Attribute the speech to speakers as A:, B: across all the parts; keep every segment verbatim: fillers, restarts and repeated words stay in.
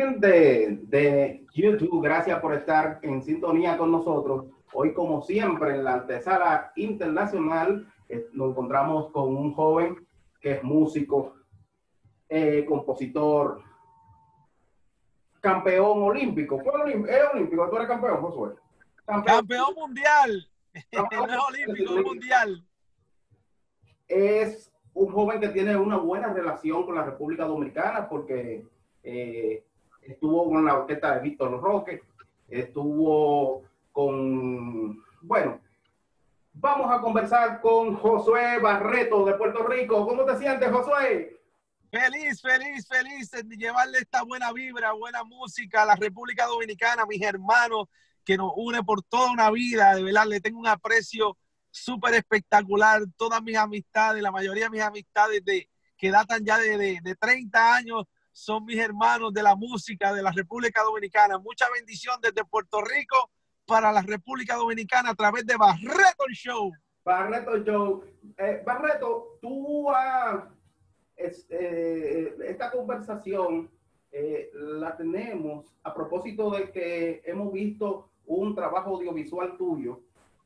A: streaming de, de YouTube, gracias por estar en sintonía con nosotros. Hoy, como siempre, en la antesala internacional, eh, nos encontramos con un joven que es músico, eh, compositor, campeón olímpico. ¿Fue olímpico? ¿Es olímpico? ¿Tú eres campeón, Josué?
B: Campeón, campeón mundial. Campeón no es olímpico, es mundial.
A: Es un joven que tiene una buena relación con la República Dominicana porque eh, estuvo con la orquesta de Víctor Roque, estuvo con... Bueno, vamos a conversar con Josué Barreto de Puerto Rico. ¿Cómo te sientes, Josué?
B: Feliz, feliz, feliz de llevarle esta buena vibra, buena música a la República Dominicana, mis hermanos, que nos une por toda una vida. De verdad, le tengo un aprecio súper espectacular. Todas mis amistades, la mayoría de mis amistades de, que datan ya de, de, de treinta años, son mis hermanos de la música de la República Dominicana. Mucha bendición desde Puerto Rico para la República Dominicana a través de Barreto Show.
A: Barreto Show. Eh, Barreto, tú has... Es, eh, esta conversación eh, la tenemos a propósito de que hemos visto un trabajo audiovisual tuyo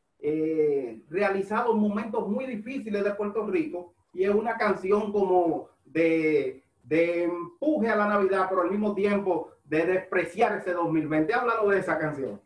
A: eh, realizado en momentos muy difíciles de Puerto Rico, y es una canción como de, de empuje a la Navidad, pero al mismo tiempo de despreciar ese dos mil veinte. Háblanos de esa canción.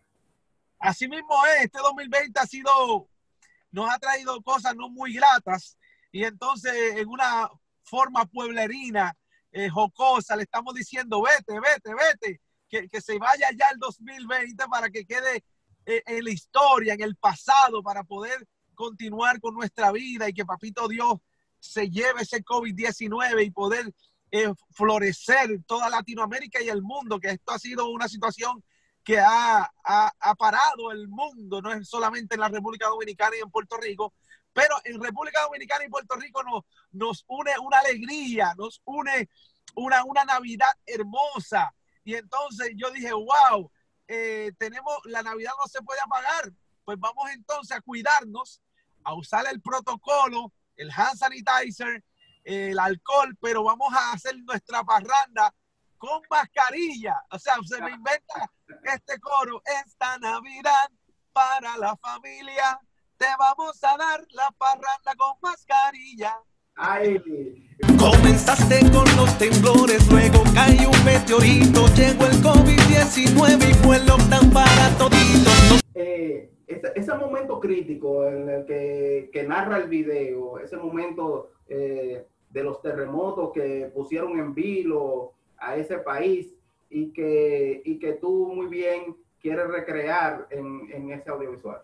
B: Así mismo es, este dos mil veinte ha sido, nos ha traído cosas no muy gratas, y entonces en una forma pueblerina, eh, jocosa, le estamos diciendo vete, vete, vete, que, que se vaya ya el dos mil veinte para que quede eh, en la historia, en el pasado, para poder continuar con nuestra vida y que Papito Dios se lleve ese COVID diecinueve y poder eh, florecer toda Latinoamérica y el mundo, que esto ha sido una situación que ha, ha, ha parado el mundo, no es solamente en la República Dominicana y en Puerto Rico, pero en República Dominicana y Puerto Rico nos, nos une una alegría, nos une una, una Navidad hermosa. Y entonces yo dije, wow, eh, tenemos, la Navidad no se puede apagar. Pues vamos entonces a cuidarnos, a usar el protocolo, el hand sanitizer, eh, el alcohol, pero vamos a hacer nuestra parranda con mascarilla. O sea, se me inventa este coro: esta Navidad para la familia, te vamos a dar la parranda con mascarilla.
A: Ay.
C: Comenzaste con los temblores, luego cayó un meteorito, llegó el COVID diecinueve y fue el lockdown para toditos.
A: Eh, ese, ese momento crítico en el que, que narra el video, ese momento eh, de los terremotos que pusieron en vilo a ese país y que, y que tú muy bien quieres recrear en, en ese audiovisual.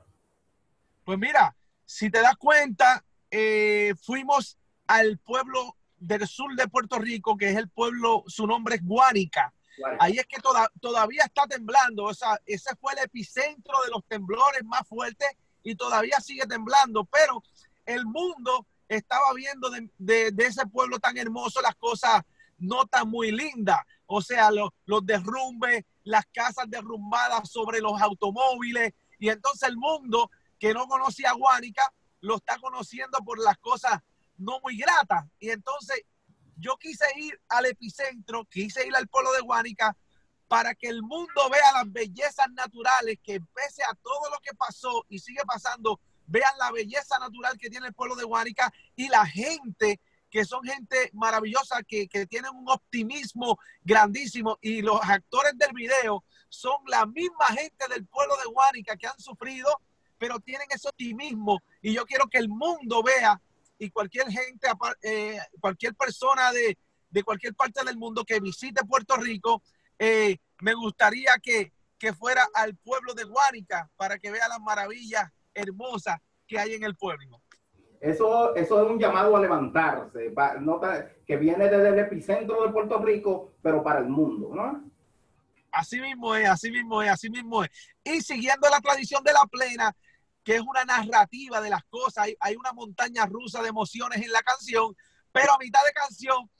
B: Pues mira, si te das cuenta, eh, fuimos al pueblo del sur de Puerto Rico, que es el pueblo, su nombre es Guánica. Guánica. Ahí es que toda, todavía está temblando. O sea, ese fue el epicentro de los temblores más fuertes y todavía sigue temblando. Pero el mundo estaba viendo de, de, de ese pueblo tan hermoso las cosas no tan muy lindas. O sea, lo, los derrumbes, las casas derrumbadas sobre los automóviles. Y entonces el mundo, que no conocía Guánica, lo está conociendo por las cosas no muy gratas. Y entonces yo quise ir al epicentro, quise ir al pueblo de Guánica para que el mundo vea las bellezas naturales, que pese a todo lo que pasó y sigue pasando, vean la belleza natural que tiene el pueblo de Guánica y la gente, que son gente maravillosa, que, que tienen un optimismo grandísimo, y los actores del video son la misma gente del pueblo de Guánica que han sufrido, pero tienen ese optimismo, y yo quiero que el mundo vea, y cualquier gente, eh, cualquier persona de, de cualquier parte del mundo que visite Puerto Rico, eh, me gustaría que, que fuera al pueblo de Guánica para que vea las maravillas hermosas que hay en el pueblo.
A: Eso, eso es un llamado a levantarse, nota que viene desde el epicentro de Puerto Rico, pero para el mundo, ¿no?
B: Así mismo es, así mismo es, así mismo es. Y siguiendo la tradición de la plena, que es una narrativa de las cosas, hay, hay una montaña rusa de emociones en la canción, pero a mitad de canción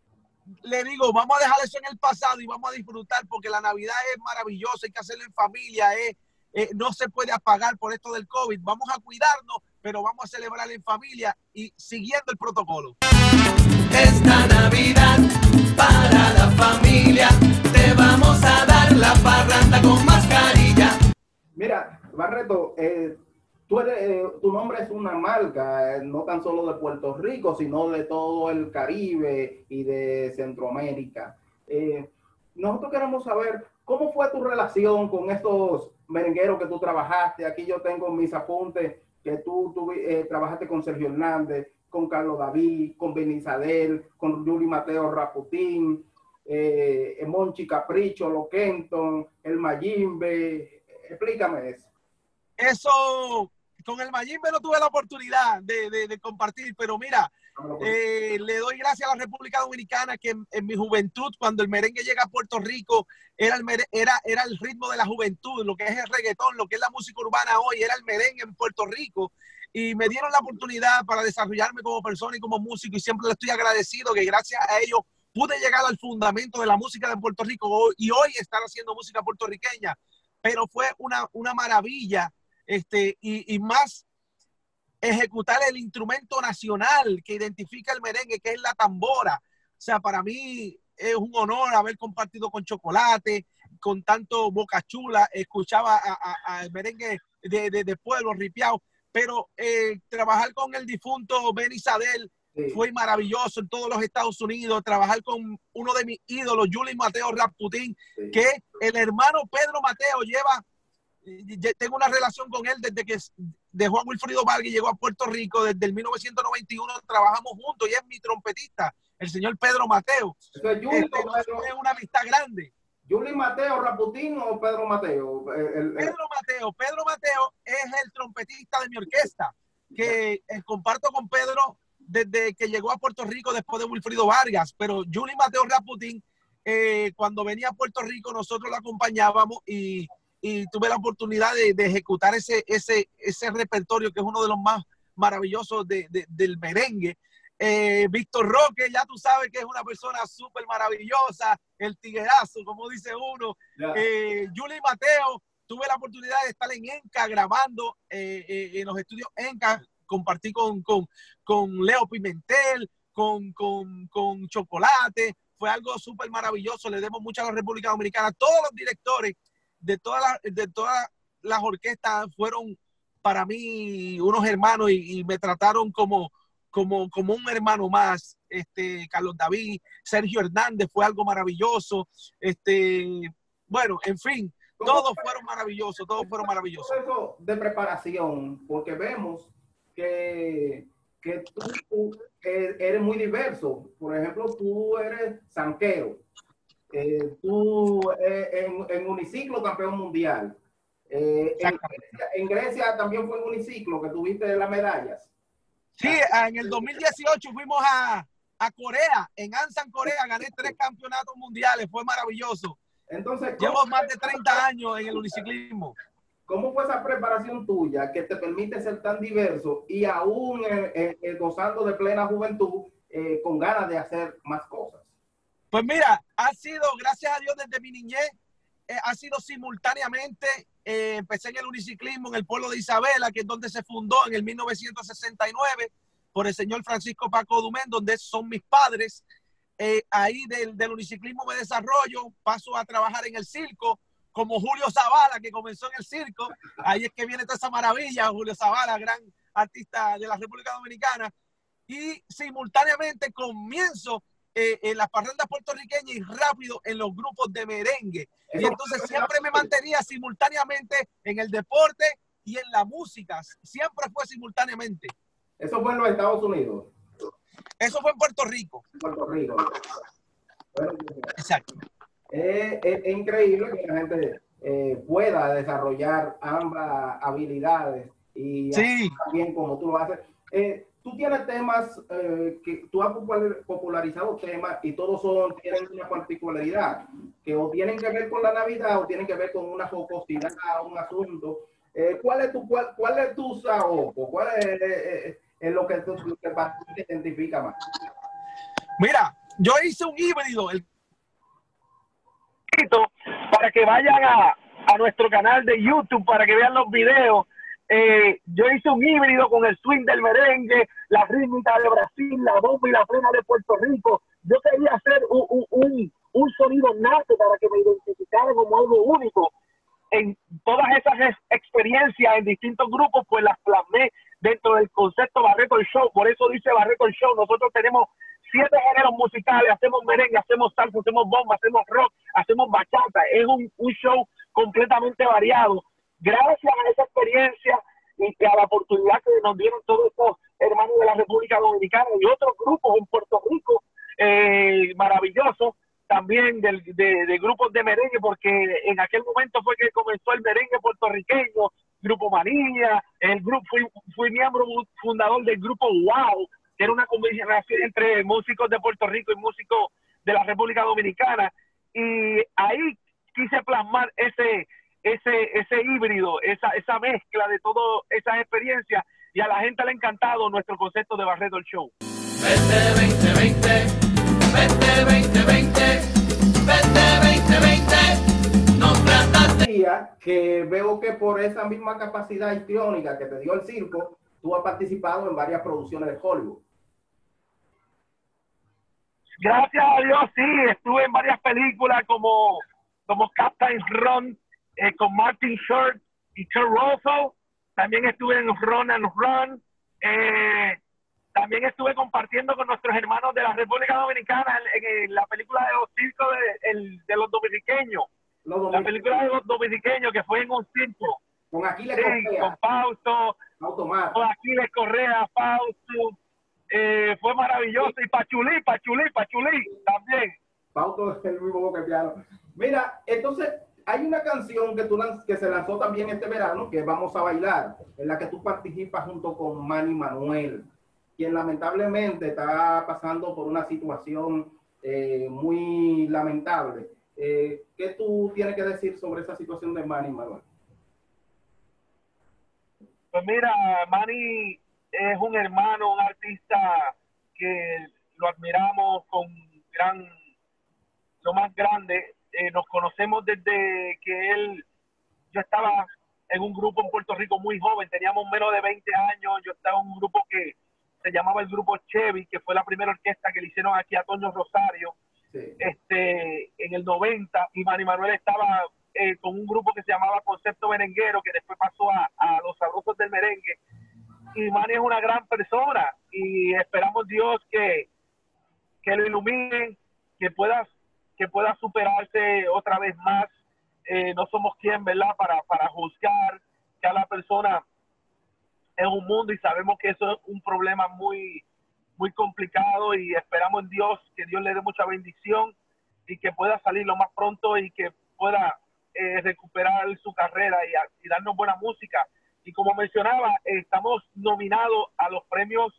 B: le digo, vamos a dejar eso en el pasado y vamos a disfrutar, porque la Navidad es maravillosa, hay que hacerlo en familia, eh, eh, no se puede apagar por esto del COVID, vamos a cuidarnos, pero vamos a celebrar en familia y siguiendo el protocolo.
C: Esta Navidad para la familia te vamos vamos a dar la parranda con mascarilla.
A: Mira, Barreto, eh, tú eres, eh, tu nombre es una marca, eh, no tan solo de Puerto Rico, sino de todo el Caribe y de Centroamérica. Eh, nosotros queremos saber cómo fue tu relación con estos merengueros que tú trabajaste. Aquí yo tengo mis apuntes que tú, tú eh, trabajaste con Sergio Hernández, con Carlos David, con Benizadel, con Yuli Mateo Raputín, eh, Monchi Capricho, Lo Kenton, el Mayimbe. Explícame eso.
B: Eso, con el Mayimbe no tuve la oportunidad de, de, de compartir, pero mira, eh, le doy gracias a la República Dominicana que en, en mi juventud, cuando el merengue llega a Puerto Rico, era el, mere, era, era el ritmo de la juventud, lo que es el reggaetón, lo que es la música urbana hoy, era el merengue en Puerto Rico. Y me dieron la oportunidad para desarrollarme como persona y como músico, y siempre le estoy agradecido que gracias a ellos pude llegar al fundamento de la música de Puerto Rico y hoy estar haciendo música puertorriqueña. Pero fue una, una maravilla, este, y, y más ejecutar el instrumento nacional que identifica el merengue, que es la tambora. O sea, para mí es un honor haber compartido con Chocolate, con tanto Boca Chula, escuchaba al merengue de, de, de pueblo ripiao, pero eh, trabajar con el difunto Benizadel sí. fue maravilloso en todos los Estados Unidos, trabajar con uno de mis ídolos, Yuli Mateo Raputín, sí. que el hermano Pedro Mateo lleva, tengo una relación con él desde que dejó a Wilfrido Vargas y llegó a Puerto Rico, desde el mil novecientos noventa y uno trabajamos juntos y es mi trompetista, el señor Pedro Mateo.
A: Entonces, Yuli,
B: este, Pedro, es una amistad grande.
A: ¿Yuli Mateo Raputín o Pedro Mateo? El, el...
B: Pedro Mateo. Pedro Mateo es el trompetista de mi orquesta, que eh, comparto con Pedro desde que llegó a Puerto Rico después de Wilfrido Vargas, pero Yuli Mateo Raputín, eh, cuando venía a Puerto Rico nosotros lo acompañábamos y, y tuve la oportunidad de, de ejecutar ese, ese, ese repertorio que es uno de los más maravillosos de, de, del merengue. Eh, Víctor Roque, ya tú sabes que es una persona súper maravillosa, el tiguerazo, como dice uno. Yeah. Eh, Yuli Mateo, tuve la oportunidad de estar en Enca grabando eh, eh, en los estudios Enca, compartí con, con, con Leo Pimentel, con, con, con Chocolate, fue algo súper maravilloso, le demos mucho a la República Dominicana. Todos los directores de todas las, de todas las orquestas fueron para mí unos hermanos y, y me trataron como Como, como un hermano más. este, Carlos David, Sergio Hernández fue algo maravilloso, este, bueno, en fin, todos fueron maravillosos, todos fueron maravillosos.
A: Proceso de preparación, porque vemos que, que tú, tú eres muy diverso, por ejemplo, tú eres zanquero, eh, tú eh, en, en uniciclo campeón mundial, eh, en, Grecia, en Grecia también fue en uniciclo que tuviste las medallas.
B: Sí, en el dos mil dieciocho fuimos a, a Corea, en Ansan, Corea, gané tres campeonatos mundiales, fue maravilloso.
A: Entonces,
B: llevo más de treinta años en el uniciclismo.
A: ¿Cómo fue esa preparación tuya que te permite ser tan diverso y aún eh, eh, gozando de plena juventud, eh, con ganas de hacer más cosas?
B: Pues mira, ha sido, gracias a Dios, desde mi niñez, eh, ha sido simultáneamente. Eh, empecé en el uniciclismo en el pueblo de Isabela, que es donde se fundó en el mil novecientos sesenta y nueve por el señor Francisco Paco Dumén, donde son mis padres. Eh, ahí del, del uniciclismo me desarrollo, paso a trabajar en el circo, como Julio Zavala, que comenzó en el circo. Ahí es que viene toda esa maravilla, Julio Zavala, gran artista de la República Dominicana. Y simultáneamente comienzo Eh, en las parrandas puertorriqueñas y rápido en los grupos de merengue. Y entonces siempre me mantenía simultáneamente en el deporte y en la música. Siempre fue simultáneamente.
A: ¿Eso fue en los Estados Unidos?
B: Eso fue en Puerto Rico.
A: Puerto Rico. Bueno,
B: exacto.
A: Eh, es, es increíble que la gente eh, pueda desarrollar ambas habilidades y
B: sí.
A: también como tú lo haces. Eh, Tú tienes temas eh, que tú has popularizado temas y todos son, tienen una particularidad que o tienen que ver con la Navidad o tienen que ver con una jocosidad, un asunto. Eh, ¿Cuál es tu cuál, cuál es tu saoco? ¿Cuál es, eh, es lo que tú que te identifica más?
B: Mira, yo hice un híbrido el... para que vayan a, a nuestro canal de YouTube para que vean los videos. Eh, yo hice un híbrido con el swing del merengue, la rítmica de Brasil, la bomba y la plena de Puerto Rico. Yo quería hacer un, un, un sonido nato para que me identificara como algo único. En todas esas ex experiencias en distintos grupos, pues las plasmé dentro del concepto Barreto el Show. Por eso dice Barreto el Show. Nosotros tenemos siete géneros musicales, hacemos merengue, hacemos salsa, hacemos bomba, hacemos rock, hacemos bachata. Es un, un show completamente variado. Gracias a esa experiencia y a la oportunidad que nos dieron todos estos hermanos de la República Dominicana y otros grupos en Puerto Rico, eh, maravillosos, también de, de, de grupos de merengue, porque en aquel momento fue que comenzó el merengue puertorriqueño, Grupo Manía, el grupo, fui, fui miembro fundador del grupo Wow, que era una combinación entre músicos de Puerto Rico y músicos de la República Dominicana, y ahí quise plasmar ese ese ese híbrido, esa esa mezcla de todas esas experiencias, y a la gente le ha encantado nuestro concepto de Barreto el Show.
C: veinte veinte veinte, veinte veinte veinte, veinte veinte veinte, no trataste.
A: Que veo que por esa misma capacidad histriónica que te dio el circo, tú has participado en varias producciones de Hollywood.
B: Gracias a Dios, sí, estuve en varias películas como, como Captain Ron, eh, con Martin Short y Kurt Russell. También estuve en Run and Run. Eh, también estuve compartiendo con nuestros hermanos de la República Dominicana en, en, en la película de los circos de, el, de los dominiqueños. Los dominiqueños. La película de los dominiqueños que fue en un circo.
A: Con Aquiles
B: sí,
A: Correa.
B: Con Fausto.
A: Automático.
B: Con Aquiles Correa, Fausto. Eh, fue maravilloso. Y Pachulí, Pachulí, Pachulí también.
A: Fausto es el mismo que piano. Mira, entonces hay una canción que, tú, que se lanzó también este verano, que es Vamos a Bailar, en la que tú participas junto con Manny Manuel, quien lamentablemente está pasando por una situación eh, muy lamentable. Eh, ¿Qué tú tienes que decir sobre esa situación de Manny Manuel?
B: Pues mira, Manny es un hermano, un artista que lo admiramos con gran, lo más grande. Eh, nos conocemos desde que él, yo estaba en un grupo en Puerto Rico muy joven, teníamos menos de veinte años, yo estaba en un grupo que se llamaba el grupo Chevy, que fue la primera orquesta que le hicieron aquí a Toño Rosario, sí. este, en el noventa, y Manny Manuel estaba eh, con un grupo que se llamaba Concepto Merenguero, que después pasó a, a Los Sabrosos del Merengue, y Manny es una gran persona, y esperamos Dios que, que lo ilumine, que pueda, que pueda superarse otra vez más. Eh, no somos quien, ¿verdad?, para, para juzgar que a la persona es un mundo, y sabemos que eso es un problema muy, muy complicado, y esperamos en Dios que Dios le dé mucha bendición y que pueda salir lo más pronto y que pueda eh, recuperar su carrera y, a, y darnos buena música. Y como mencionaba, eh, estamos nominados a los premios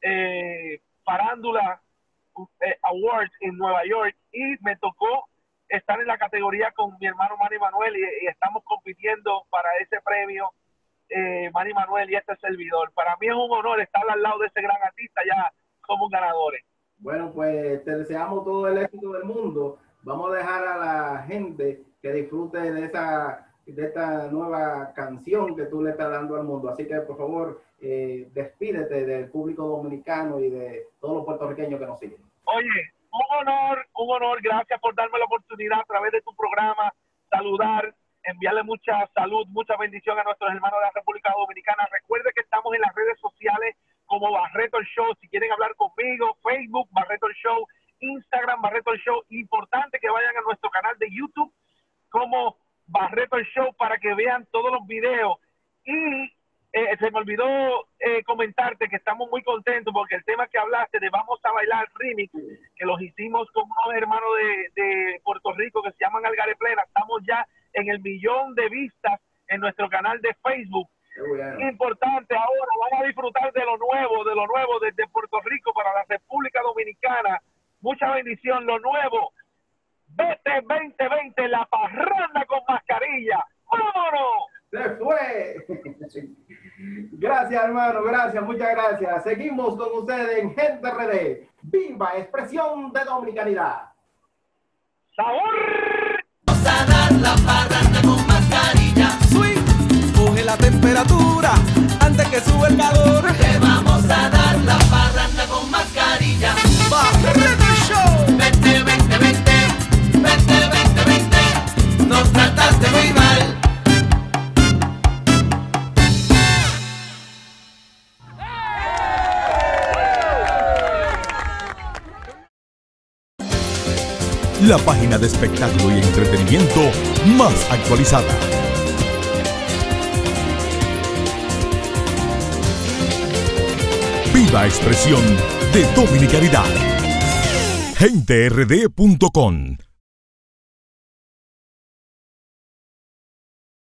B: eh, Farándula eh, Awards en Nueva York, y me tocó estar en la categoría con mi hermano Manny Manuel, y, y estamos compitiendo para ese premio, eh, Manny Manuel y este servidor. Para mí es un honor estar al lado de ese gran artista, ya somos ganadores.
A: Bueno, pues te deseamos todo el éxito del mundo. Vamos a dejar a la gente que disfrute de esa de esta nueva canción que tú le estás dando al mundo. Así que, por favor, eh, despídete del público dominicano y de todos los puertorriqueños que nos siguen.
B: Oye, un honor, un honor. Gracias por darme la oportunidad a través de tu programa, saludar, enviarle mucha salud, mucha bendición a nuestros hermanos de la República Dominicana. Recuerde que estamos en las redes sociales como Barreto el Show. Si quieren hablar conmigo, Facebook, Barreto el Show, Instagram, Barreto el Show. Importante que vayan a nuestro canal de YouTube como Barreto el Show para que vean todos los videos. Y eh, se me olvidó eh, comentarte que estamos muy contentos porque el tema que hablaste de Vamos a Bailar Remix, que los hicimos con unos hermanos de, de Puerto Rico que se llaman Algaré Plena, estamos ya en el millón de vistas en nuestro canal de Facebook. Bueno. Importante, ahora van a disfrutar de lo nuevo, de lo nuevo desde Puerto Rico para la República Dominicana. Mucha bendición, lo nuevo. Vete veinte veinte, la parranda con mascarilla. ¡Vámonos!
A: Se fue. Gracias, hermano, gracias, muchas gracias. Seguimos con ustedes en Gente R D. ¡Viva expresión de dominicanidad!
B: ¡Sabor!
C: Vamos a dar la parranda con mascarilla. Sweet, coge la temperatura antes que sube el calor. Te vamos a dar la parranda con mascarilla. Barreto el Show. Vete, vete, vete.
D: la página de espectáculo y entretenimiento más actualizada. Viva expresión de dominicanidad. gente r d punto com